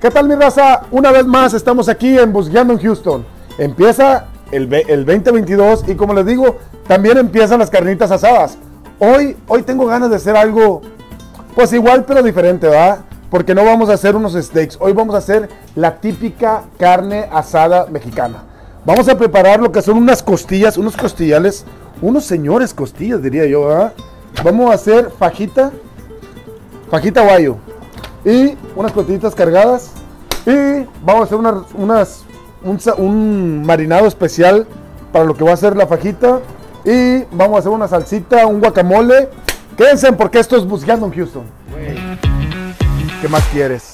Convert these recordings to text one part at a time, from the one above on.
¿Qué tal, mi raza? Una vez más estamos aquí en Busgueando en Houston. Empieza el 2022 y como les digo, también empiezan las carnitas asadas. Hoy tengo ganas de hacer algo, pues igual pero diferente, ¿verdad? Porque no vamos a hacer unos steaks, hoy vamos a hacer la típica carne asada mexicana. Vamos a preparar lo que son unas costillas, unos costillales, unos señores costillas diría yo, ¿verdad? Vamos a hacer fajita guayo y unas costillitas cargadas y vamos a hacer un marinado especial para lo que va a ser la fajita y vamos a hacer una salsita, un guacamole. Quédense porque esto es Busgueando en Houston. ¿Qué más quieres?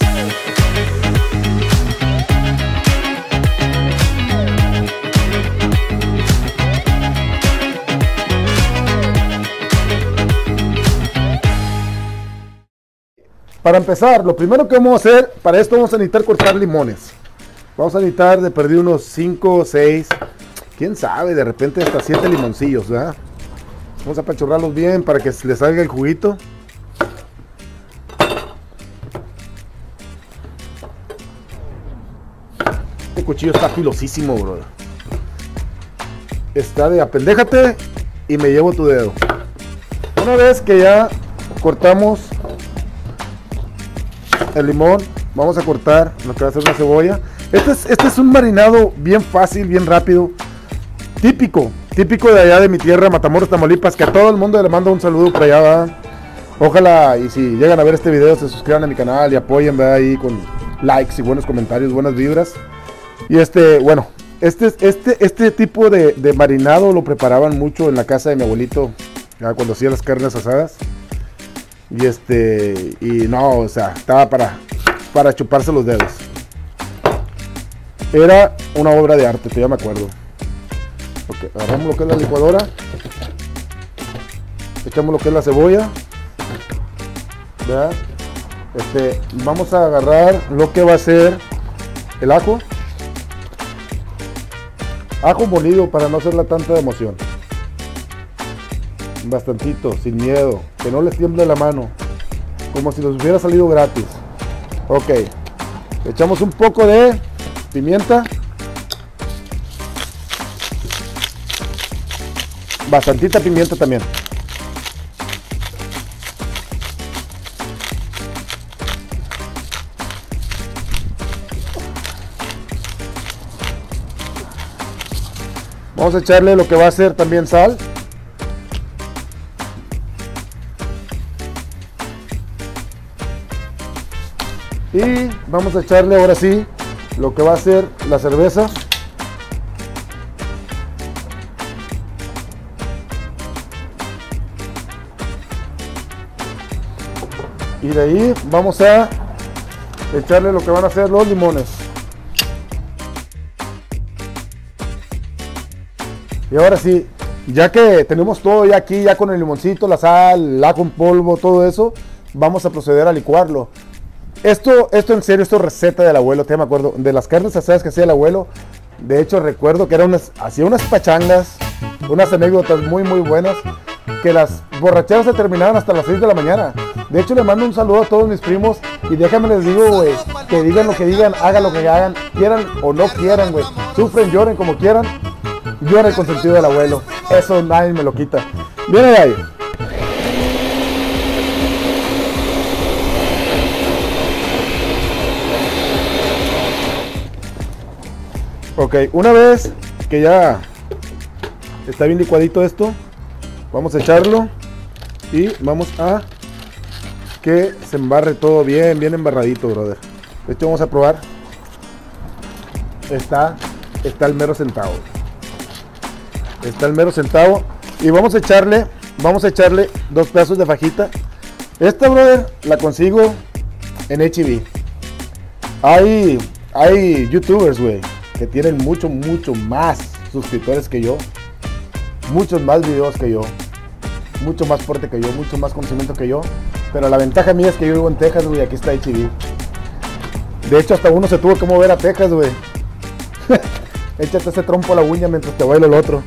Para empezar, lo primero que vamos a hacer, para esto vamos a necesitar cortar limones. Vamos a necesitar de perder unos 5 o 6, quién sabe, de repente hasta 7 limoncillos, ¿verdad? Vamos a apachurrarlos bien para que le salga el juguito. Este cuchillo está filosísimo, bro. Está de apendéjate y me llevo tu dedo. Una vez que ya cortamos el limón, vamos a cortar lo que va a ser una cebolla. Este es un marinado bien fácil, bien rápido, típico de allá de mi tierra, Matamoros, Tamaulipas, que a todo el mundo le mando un saludo por allá, ¿verdad? Ojalá y si llegan a ver este video se suscriban a mi canal y apoyen, ¿verdad? Ahí con likes y buenos comentarios, buenas vibras. Y bueno, este tipo de marinado lo preparaban mucho en la casa de mi abuelito, ¿verdad? Cuando hacía las carnes asadas. Y no, o sea, estaba para chuparse los dedos. Era una obra de arte, todavía me acuerdo. Ok, agarramos lo que es la licuadora. Echamos lo que es la cebolla. ¿Verdad? Vamos a agarrar lo que va a ser el ajo. Ajo molido para no hacerla tanta emoción. Bastantito, sin miedo, que no les tiemble la mano, como si nos hubiera salido gratis. Ok, echamos un poco de pimienta, bastantita pimienta también. Vamos a echarle lo que va a ser también sal. Y vamos a echarle ahora sí lo que va a ser la cerveza. Y de ahí vamos a echarle lo que van a ser los limones. Y ahora sí, ya que tenemos todo ya aquí, ya con el limoncito, la sal, el ajo en polvo, todo eso, vamos a proceder a licuarlo. Esto en serio, esto es receta del abuelo, te me acuerdo, de las carnes asadas que hacía el abuelo. De hecho recuerdo que hacía unas pachangas, unas anécdotas muy buenas, que las borracheras se terminaban hasta las 6 de la mañana. De hecho le mando un saludo a todos mis primos y déjame les digo, güey, que digan lo que digan, hagan lo que hagan, quieran o no quieran, güey, sufren, lloren como quieran, yo era el consentido del abuelo, eso nadie me lo quita. Viene de ahí. Ok, una vez que ya está bien licuadito esto, vamos a echarlo y vamos a que se embarre todo bien embarradito, brother. De hecho vamos a probar. Está el mero centavo. Está el mero centavo y vamos a echarle 2 pedazos de fajita. Esta, brother, la consigo en HB. Hay youtubers, güey, que tienen mucho más suscriptores que yo, muchos más videos que yo, mucho más fuerte que yo, mucho más conocimiento que yo, pero la ventaja mía es que yo vivo en Texas, güey, aquí está HB. De hecho hasta uno se tuvo que mover a Texas, güey. Échate ese trompo a la uña mientras te bailo el otro.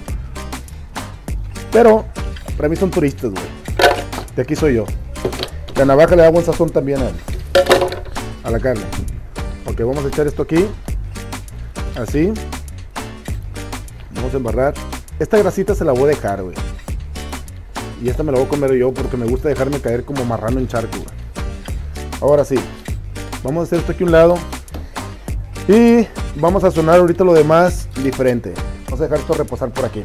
Pero para mí son turistas, güey. De aquí soy yo. La navaja le da buen sazón también a la carne. Ok, vamos a echar esto aquí. Así. Vamos a embarrar. Esta grasita se la voy a dejar, güey. Y esta me la voy a comer yo porque me gusta dejarme caer como marrano en charco, güey. Ahora sí. Vamos a hacer esto aquí a un lado. Y vamos a sonar ahorita lo demás diferente. Vamos a dejar esto reposar por aquí.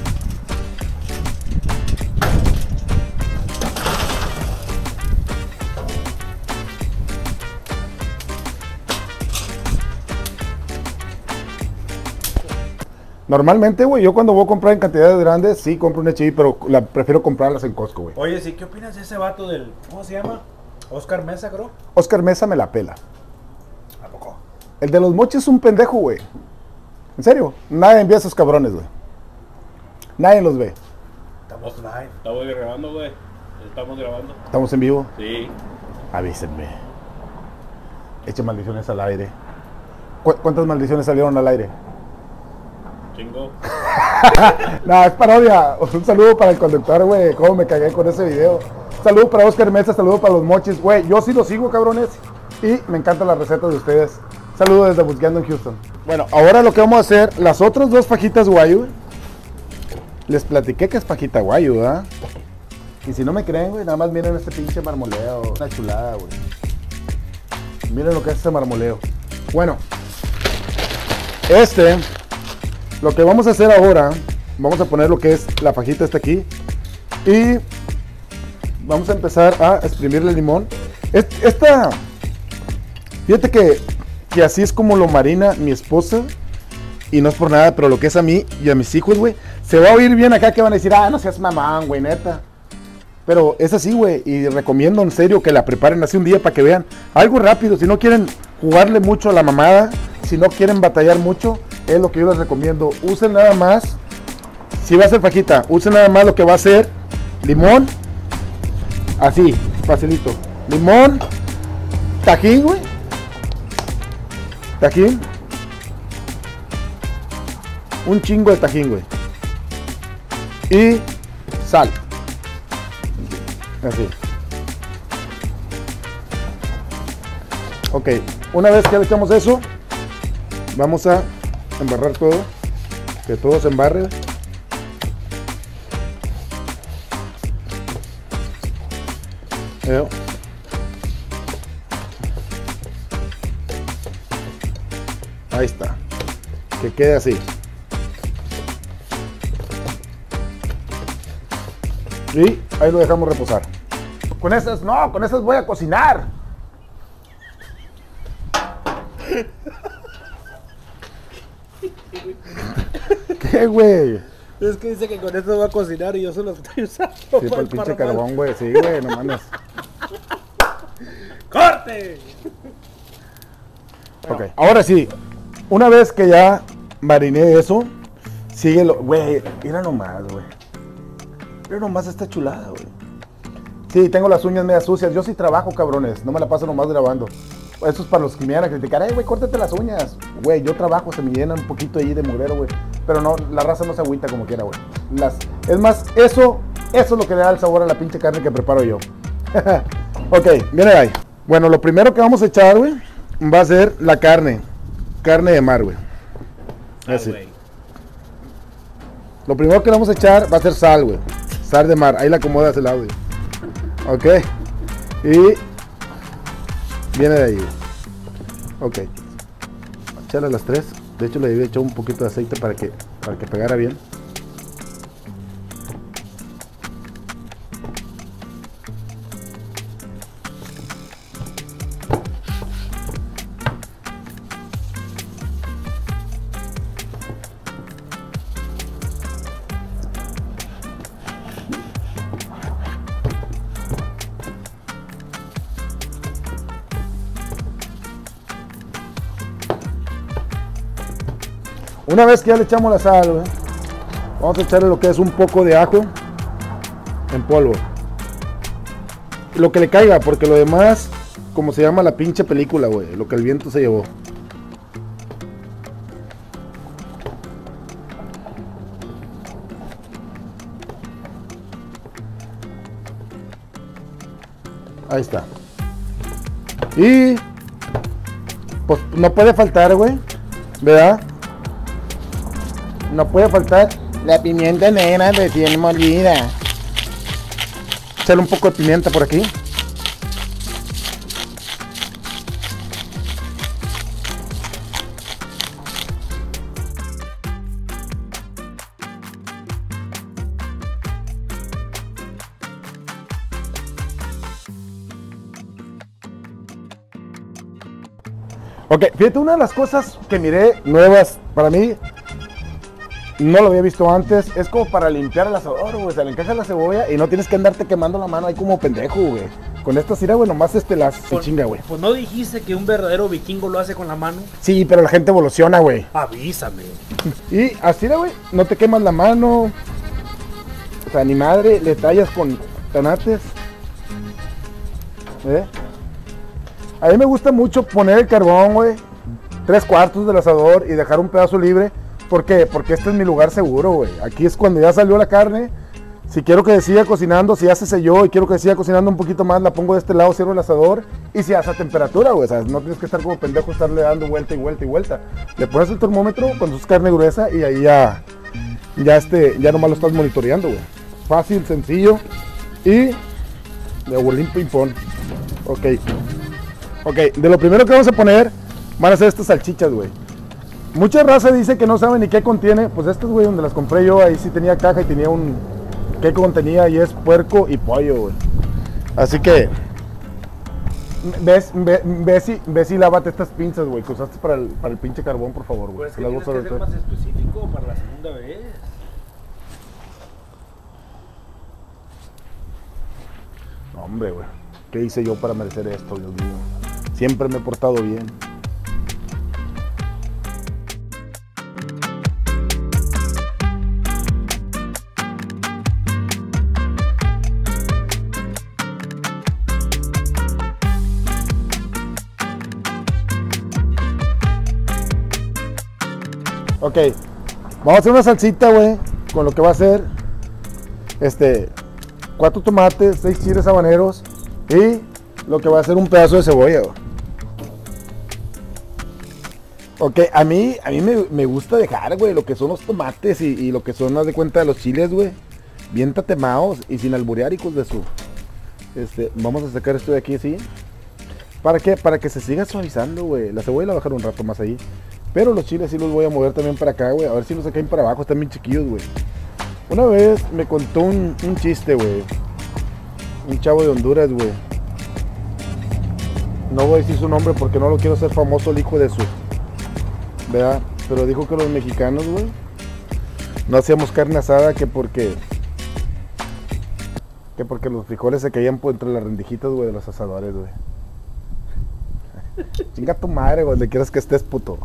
Normalmente, güey, yo cuando voy a comprar en cantidades grandes, sí compro un HB, pero prefiero comprarlas en Costco, güey. Oye, sí, ¿qué opinas de ese vato del... ¿Cómo se llama? Oscar Mesa, creo. Oscar Mesa me la pela. ¿A poco? El de los mochis es un pendejo, güey. En serio, nadie envía a esos cabrones, güey. Nadie los ve. Estamos live. Estamos grabando, güey. Estamos grabando. Estamos en vivo. Sí. Avísenme. Echen maldiciones al aire. ¿Cuántas maldiciones salieron al aire? Chingo. No, es parodia. Un saludo para el conductor, güey. Cómo me cagué con ese video. Saludo para Oscar Mesa, saludo para los mochis, güey. Yo sí los sigo, cabrones. Y me encantan las recetas de ustedes. Saludos desde Buscando en Houston. Bueno, ahora lo que vamos a hacer, las otras dos fajitas guayu, güey. Les platiqué que es fajita guayu, ¿verdad? Y si no me creen, güey, nada más miren este pinche marmoleo. Una chulada, güey. Miren lo que es este marmoleo. Bueno, lo que vamos a hacer ahora, vamos a poner lo que es la fajita esta aquí. Y vamos a empezar a exprimirle el limón. Fíjate que así es como lo marina mi esposa. Y no es por nada, pero lo que es a mí y a mis hijos, güey, se va a oír bien acá que van a decir, ah, no seas mamán, güey, neta. Pero es así, güey, y recomiendo en serio que la preparen así un día para que vean algo rápido. Si no quieren jugarle mucho a la mamada, si no quieren batallar mucho, es lo que yo les recomiendo. Usen nada más, si va a ser fajita, usen nada más lo que va a ser limón, así, facilito. Limón, tajín, güey, tajín, un chingo de tajín, güey, y sal. Así. Ok, una vez que le echamos eso, vamos a embarrar todo, que todo se embarre. Ahí está, que quede así. Y ahí lo dejamos reposar. Con esas voy a cocinar. ¿Qué, güey? Es que dice que con esto va a cocinar y yo solo estoy usando. Sí, por el pinche carbón, güey. Sí, güey, no mames. ¡Corte! Ok, ahora sí. Una vez que ya mariné eso, síguelo. Güey, mira nomás, güey. Mira nomás esta chulada, güey. Sí, tengo las uñas medio sucias. Yo sí trabajo, cabrones. No me la paso nomás grabando. Eso es para los que me van a criticar. Güey, córtate las uñas. Güey, yo trabajo, se me llena un poquito ahí de mugrero, güey. Pero no, la raza no se agüita como quiera, güey. Es más, eso es lo que le da el sabor a la pinche carne que preparo yo. Ok, viene ahí. Bueno, lo primero que vamos a echar, güey, va a ser la carne. Carne de mar, güey. Así. Lo primero que le vamos a echar va a ser sal, güey. Sal de mar. Ahí la acomodas el audio. Ok. Y viene de ahí, güey. Ok. Echarle las tres. De hecho le había echado un poquito de aceite para que pegara bien. Una vez que ya le echamos la sal, güey, vamos a echarle lo que es un poco de ajo en polvo. Lo que le caiga, porque lo demás, como se llama la pinche película, güey, lo que el viento se llevó. Ahí está. Y Pues no puede faltar, güey. ¿Verdad? No puede faltar la pimienta negra recién molida. Echarle un poco de pimienta por aquí. Ok, fíjate, una de las cosas que miré nuevas para mí, no lo había visto antes, es como para limpiar el asador, güey. O sea, le encajas la cebolla y no tienes que andarte quemando la mano ahí como pendejo, güey. Con esta cira, güey, nomás las se chinga, güey. Pues no dijiste que un verdadero vikingo lo hace con la mano. Sí, pero la gente evoluciona, güey. Avísame. Y así, güey, no te quemas la mano. O sea, ni madre, le tallas con tanates. A mí me gusta mucho poner el carbón, güey, 3/4 del asador y dejar un pedazo libre. ¿Por qué? Porque este es mi lugar seguro, güey. Aquí es cuando ya salió la carne. Si quiero que siga cocinando, si ya se selló y quiero que siga cocinando un poquito más, la pongo de este lado, cierro el asador y se hace a temperatura, güey. O sea, no tienes que estar como pendejo, estarle dando vuelta y vuelta y vuelta. Le pones el termómetro cuando es carne gruesa y ahí ya nomás lo estás monitoreando, güey. Fácil, sencillo y de bolín ping-pong. Ok, de lo primero que vamos a poner van a ser estas salchichas, güey. Mucha raza dice que no sabe ni qué contiene. Pues estas, güey, donde las compré yo, ahí sí tenía caja y tenía ¿qué contenía? Y es puerco y pollo, güey. Así que ves y lávate estas pinzas, güey, que usaste para el pinche carbón, por favor, güey. Pues es que tienes que ser más específico para la segunda vez. No, hombre, güey. ¿Qué hice yo para merecer esto, Dios mío? Siempre me he portado bien. Ok, vamos a hacer una salsita, güey, con lo que va a ser 4 tomates, 6 chiles habaneros y lo que va a ser un pedazo de cebolla, güey. Ok, a mí me gusta dejar, güey, lo que son los tomates y lo que son, haz de cuenta, de los chiles, güey, bien tatemados y sin alburear, hijos de su. Vamos a sacar esto de aquí así. ¿Para qué? Para que se siga suavizando, güey. La cebolla la voy a bajar un rato más ahí. Pero los chiles sí los voy a mover también para acá, güey. A ver si los sacan para abajo, están bien chiquillos, güey. Una vez me contó un chiste, güey. Un chavo de Honduras, güey. No voy a decir su nombre porque no lo quiero hacer famoso el hijo de su. ¿Verdad? Pero dijo que los mexicanos, güey, no hacíamos carne asada que porque los frijoles se caían por entre las rendijitas, güey, de los asadores, güey. Chinga tu madre, güey, donde quieras que estés, puto.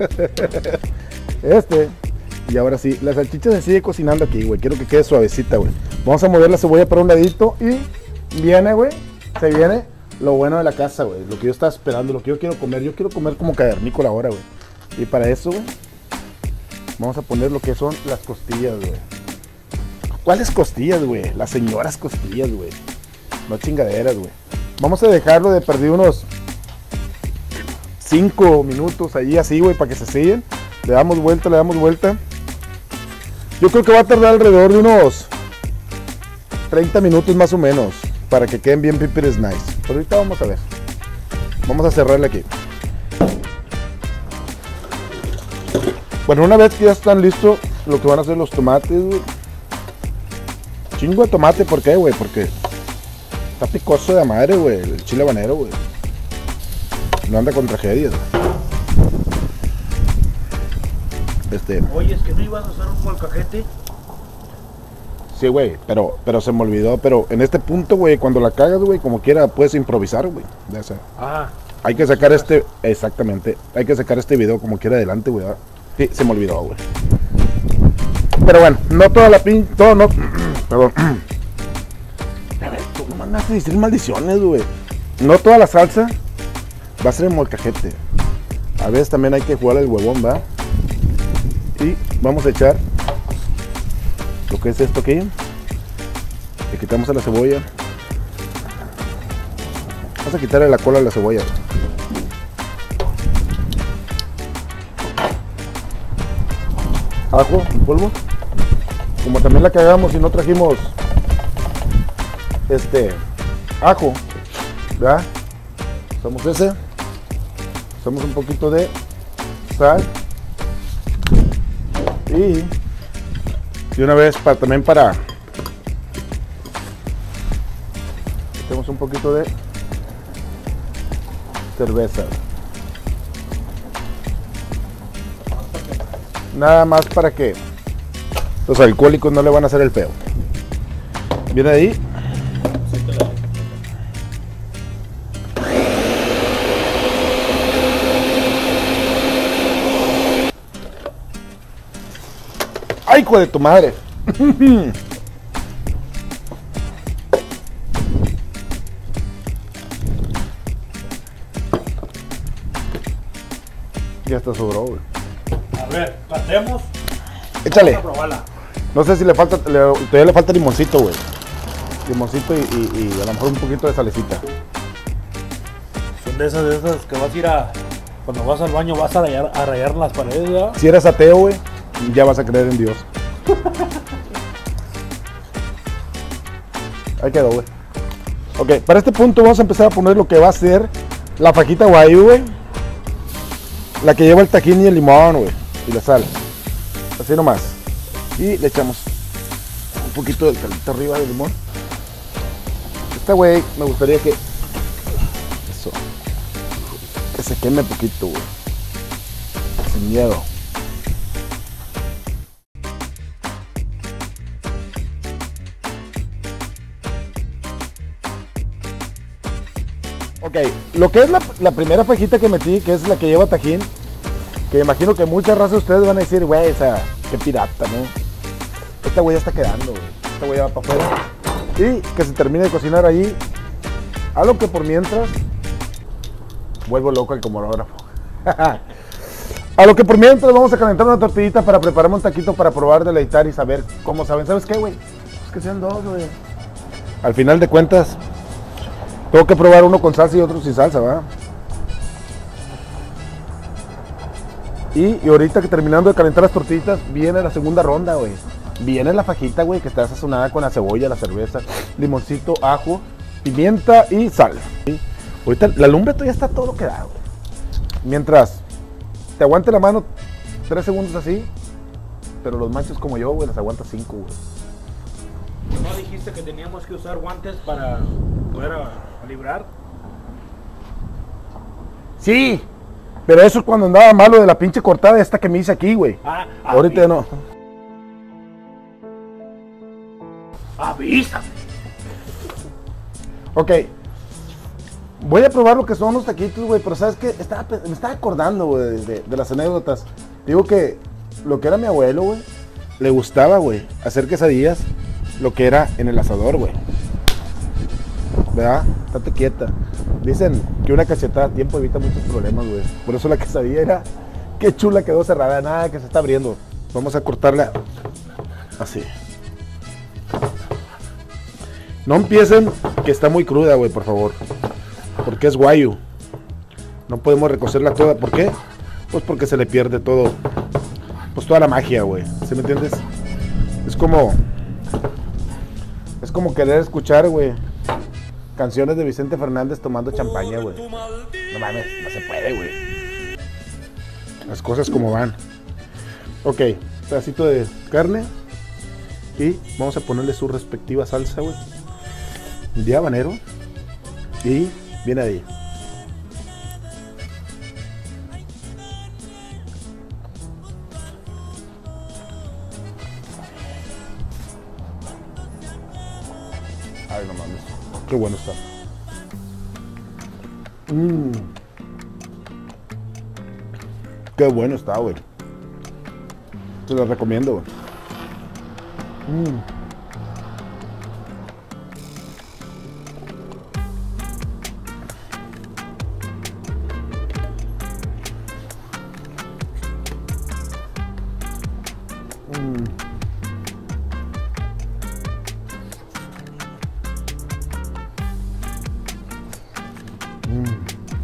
Y ahora sí, la salchicha se sigue cocinando aquí, güey. Quiero que quede suavecita, güey. Vamos a mover la cebolla para un ladito y viene, güey, se viene lo bueno de la casa, güey. Lo que yo estaba esperando, lo que yo quiero comer. Yo quiero comer como cavernícola ahora, güey. Y para eso, güey, vamos a poner lo que son las costillas, güey. ¿Cuáles costillas, güey? Las señoras costillas, güey. No chingaderas, güey. Vamos a dejarlo de perder unos 5 minutos allí así, güey, para que se sellen. Le damos vuelta, le damos vuelta. Yo creo que va a tardar alrededor de unos 30 minutos más o menos para que queden bien pipiris nice. Pero ahorita vamos a ver. Vamos a cerrarle aquí. Bueno, una vez que ya están listos lo que van a hacer los tomates, güey. Chingo de tomate, ¿por qué, güey? Porque está picoso de madre, güey, el chile habanero, güey. No anda con tragedias, güey. Oye, es que no ibas a usar un molcajete. Sí, güey, pero se me olvidó. Pero en este punto, güey, cuando la cagas, güey, como quiera, puedes improvisar, güey. Ya sé. Hay que sacar exactamente, hay que sacar este video como quiera adelante, güey. Sí, se me olvidó, güey. Pero bueno, no toda la todo no, perdón. A ver, tú no mandaste a decir maldiciones, güey. No toda la salsa va a ser en molcajete. A veces también hay que jugar el huevón, ¿va? Y vamos a echar lo que es esto aquí. Le quitamos a la cebolla. Vamos a quitarle la cola a la cebolla. ajo en polvo. Como también la cagamos y no trajimos ajo, ¿verdad? Usamos ese. Usamos un poquito de sal. Y de una vez también metemos un poquito de cerveza. Nada más para que los alcohólicos no le van a hacer el feo. Viene ahí. ¡Ay, hijo de tu madre! Ya está sobró, güey. A ver, catemos. Échale. Vamos a probarla. No sé si le falta, todavía le falta limoncito, güey. Limoncito y a lo mejor un poquito de salecita. Son de esas que vas a ir a... Cuando vas al baño vas a rayar las paredes, ¿verdad? Si eres ateo, güey, ya vas a creer en Dios. Ahí quedó, güey. Ok, para este punto vamos a empezar a poner lo que va a ser la fajita guayú, güey. La que lleva el tajín y el limón, güey. Y la sal. Así nomás. Y le echamos un poquito del caldito arriba del limón. Esta, güey, me gustaría que... Eso. Que se queme poquito, güey. Sin miedo. Ok, lo que es la primera fajita que metí, que es la que lleva tajín, que imagino que muchas razas de ustedes van a decir, güey, o sea, qué pirata, ¿no? Esta güey ya está quedando, güey. Esta güey ya va para afuera. Y que se termine de cocinar allí. Algo que por mientras... Vuelvo loco el camarógrafo. A lo que por mientras vamos a calentar una tortillita para preparar un taquito para probar, deleitar y saber cómo saben. ¿Sabes qué, güey? Pues que sean dos, güey. Al final de cuentas... Tengo que probar uno con salsa y otro sin salsa, ¿verdad? Y ahorita que terminando de calentar las tortillitas, viene la segunda ronda, güey. Viene la fajita, güey, que está sazonada con la cebolla, la cerveza, limoncito, ajo, pimienta y sal. ¿Sí? Ahorita la lumbre todavía está todo lo que da, güey. Mientras te aguante la mano 3 segundos así, pero los machos como yo, güey, las aguanta 5, güey. ¿No dijiste que teníamos que usar guantes para poder librar? Sí, pero eso es cuando andaba malo de la pinche cortada esta que me hice aquí, güey. Ahorita ya no. Avísame. Ok. Voy a probar lo que son los taquitos, güey, pero ¿sabes qué? Me estaba acordando, güey, de las anécdotas. Digo que lo que era mi abuelo, güey, le gustaba, güey, hacer quesadillas, lo que era en el asador, güey. ¿Verdad? Estate quieta. Dicen que una cachetada a tiempo evita muchos problemas, güey. Por eso la quesadilla era... Qué chula quedó cerrada, nada que se está abriendo. Vamos a cortarla así. No empiecen que está muy cruda, güey, por favor. Porque es guayu. No podemos recocerla toda. ¿Por qué? Pues porque se le pierde todo. Pues toda la magia, güey. ¿Sí me entiendes? Es como querer escuchar, güey, canciones de Vicente Fernández tomando champaña, güey. No mames, no se puede, güey. Las cosas como van. Ok, pedacito de carne. Y vamos a ponerle su respectiva salsa, güey. De habanero. Y viene ahí. Ay, no mames. Qué bueno está. Qué bueno está, güey. Te lo recomiendo, güey.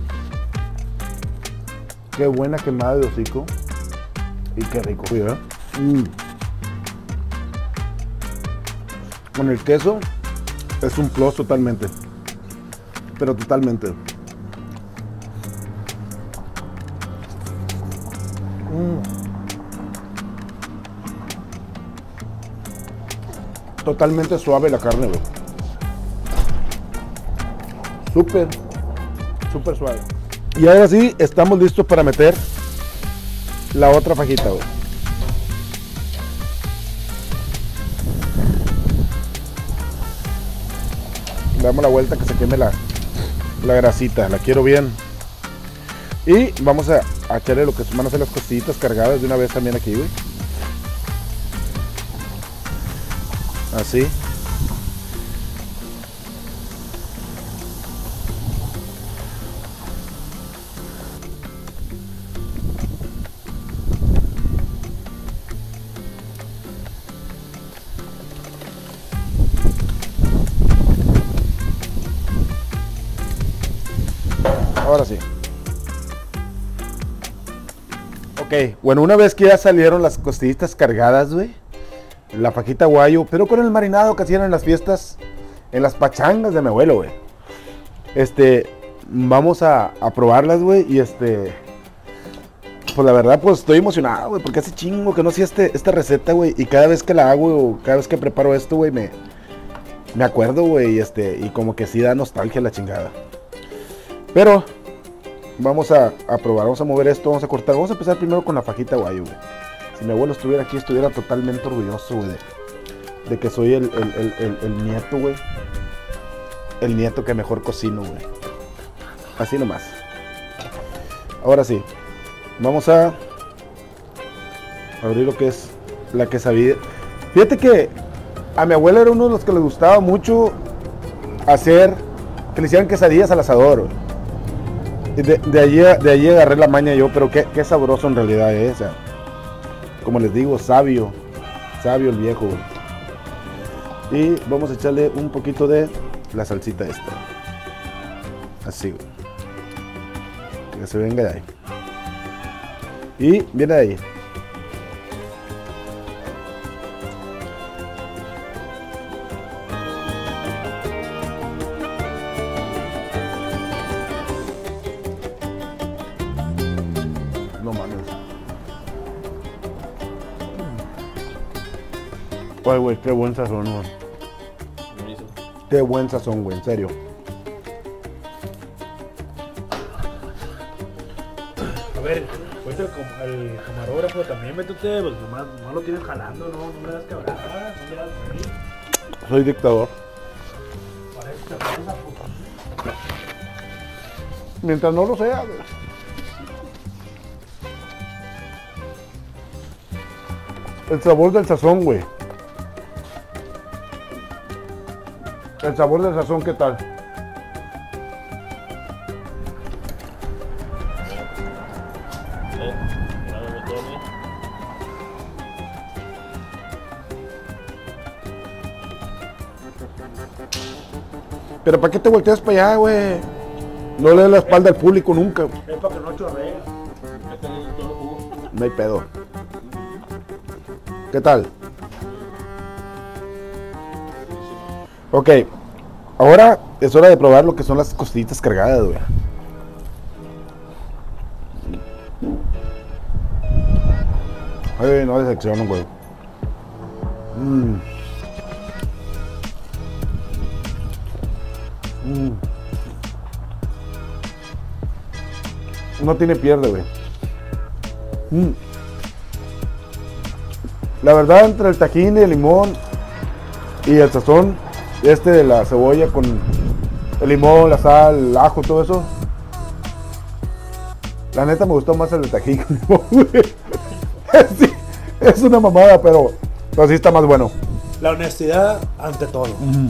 Qué buena quemada de hocico. Y qué rico, ¿verdad? Con el queso es un plus totalmente. Pero totalmente. Totalmente suave la carne, güey. Súper, súper suave. Y ahora sí, estamos listos para meter la otra fajita, güey. Le damos la vuelta que se queme la grasita, la quiero bien. Y vamos a echarle lo que van a ser las costillitas cargadas de una vez también aquí, güey. Así. Ahora sí. Ok, bueno, una vez que ya salieron las costillitas cargadas, güey, la fajita guayo, pero con el marinado que hacían en las fiestas, en las pachangas de mi abuelo, güey. Vamos a probarlas, güey, y pues la verdad, pues estoy emocionado, güey, porque hace chingo que no hacía esta receta, güey, y cada vez que la hago, o cada vez que preparo esto, güey, me acuerdo, güey, y como que sí da nostalgia la chingada. Pero vamos a probar, vamos a mover esto, vamos a cortar, vamos a empezar primero con la fajita guayo, güey. Si mi abuelo estuviera aquí, estuviera totalmente orgulloso, güey, de que soy el nieto, güey. El nieto que mejor cocino, güey. Así nomás. Ahora sí, vamos a abrir lo que es la quesadilla. Fíjate que a mi abuela era uno de los que le gustaba mucho hacer, que le hicieran quesadillas al asador, güey. De allí agarré la maña yo, pero qué sabroso en realidad es, o sea, como les digo, sabio el viejo, güey. Y vamos a echarle un poquito de la salsita esta. Así, güey. Que se venga de ahí. Y viene de ahí. No mames. Ay, güey, qué buen sazón, güey. Qué buen sazón, güey, en serio. A ver, pues el camarógrafo también, métete, pues nomás lo tienes jalando, no me das cabrada, no le das ahí. Soy dictador. Parece que te pones a puta. Mientras no lo sea, güey. El sabor del sazón, güey. El sabor del sazón, ¿qué tal? Pero ¿para qué te volteas para allá, güey? No le des la espalda al público nunca. Es para que no chorrea. No hay pedo. ¿Qué tal? Ok. Ahora es hora de probar lo que son las costillitas cargadas, güey. Ay, no decepcionan, güey. No tiene pierde, güey. La verdad, entre el tajín y el limón y el sazón de la cebolla con el limón, la sal, el ajo, todo eso, la neta me gustó más el de tajín con limón, güey. Sí, es una mamada, pero sí está más bueno. La honestidad ante todo.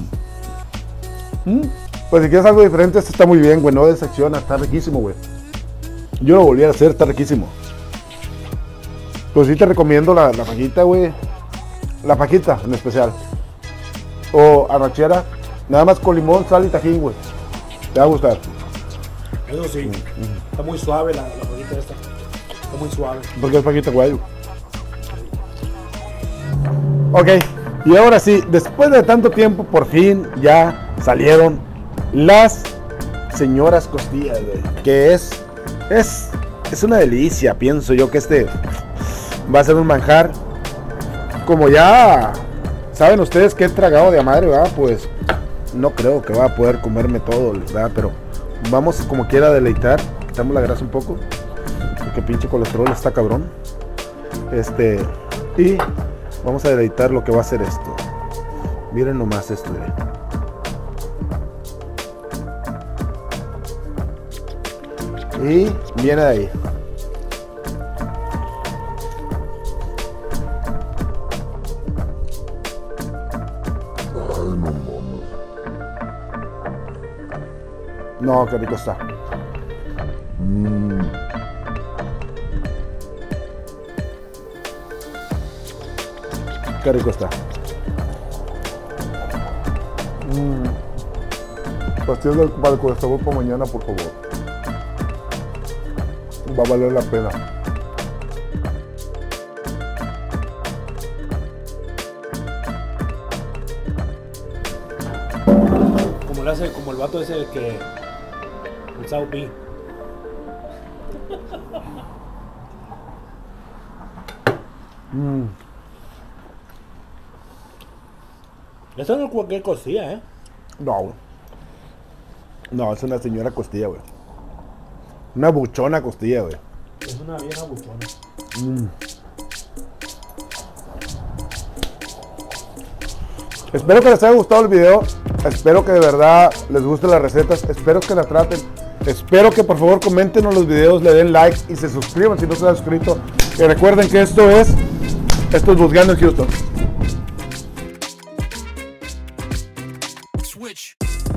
Pues si quieres algo diferente, este está muy bien, güey. No decepciona, está riquísimo, güey. Yo lo volví a hacer, está riquísimo. Pues sí te recomiendo la fajita, güey. La fajita en especial. O arrachera, nada más con limón, sal y tajín, güey. Te va a gustar. Eso sí, está muy suave la fajita esta. Está muy suave. Porque es fajita, güey. Ok, y ahora sí, después de tanto tiempo, por fin ya salieron las señoras costillas, güey. Que es una delicia, pienso yo que este va a ser un manjar. Como ya saben ustedes que he tragado de a madre, ¿verdad? Pues no creo que va a poder comerme todo, ¿verdad? Pero vamos como quiera a deleitar. Quitamos la grasa un poco, porque pinche colesterol está cabrón. Y vamos a deleitar lo que va a ser esto. Miren nomás esto, y viene de ahí. No, qué rico está. Qué rico está. Pastillas para el colesterol para mañana, por favor. Va a valer la pena. Como lo hace, como el vato ese que... El Saupi. Eso no es cualquier costilla, ¿eh? No, güey. No, es una señora costilla, güey. Una buchona costilla, güey. Es una vieja buchona. Espero que les haya gustado el video. Espero que de verdad les gusten las recetas. Espero que las traten. Espero que por favor comenten los videos, le den likes y se suscriban si no se han suscrito. Y recuerden que esto es Buscando en Houston. Switch.